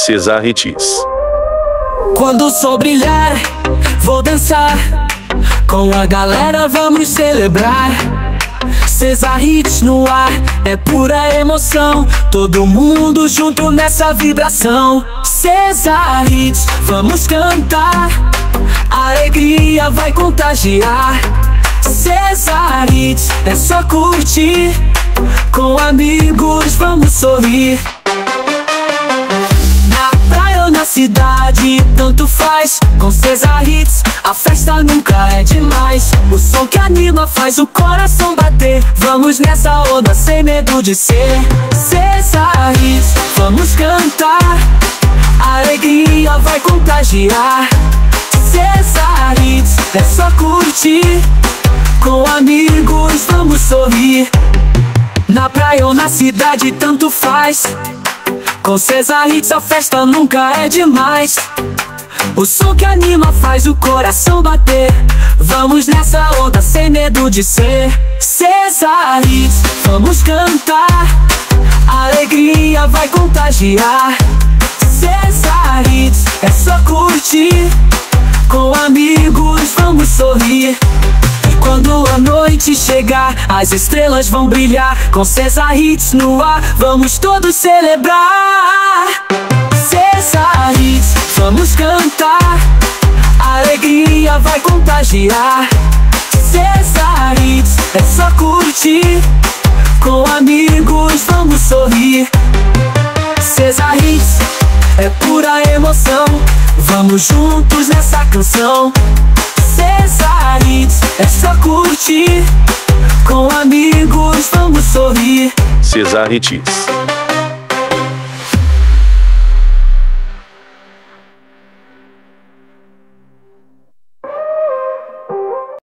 Cesar Hits. Quando o sol brilhar, vou dançar com a galera, vamos celebrar. Cesar Hits no ar, é pura emoção, todo mundo junto nessa vibração. Cesar Hits, vamos cantar, a alegria vai contagiar. Cesar Hits, é só curtir, com amigos vamos sorrir. Na praia ou na cidade, tanto faz, com Cesar Hits a festa nunca é demais. O som que anima faz o coração bater, vamos nessa onda sem medo de ser. Cesar Hits, vamos cantar, a alegria vai contagiar. Cesar Hits, é só curtir, com amigos vamos sorrir. Na praia ou na cidade, tanto faz, com Cesar Hits a festa nunca é demais. O som que anima faz o coração bater, vamos nessa onda sem medo de ser. Cesar Hits, vamos cantar, a alegria vai contagiar. Cesar Hits, é só curtir, com amigos vamos sorrir. E quando a noite chegar, as estrelas vão brilhar, com Cesar Hits no ar, vamos todos celebrar. Cesar Hits, vamos cantar, a alegria vai contagiar. Cesar Hits, é só curtir, com amigos vamos sorrir. Cesar Hits, é pura emoção, vamos juntos nessa canção. Cesar Hits, é só curtir, com amigos vamos sorrir. Cesar Hits.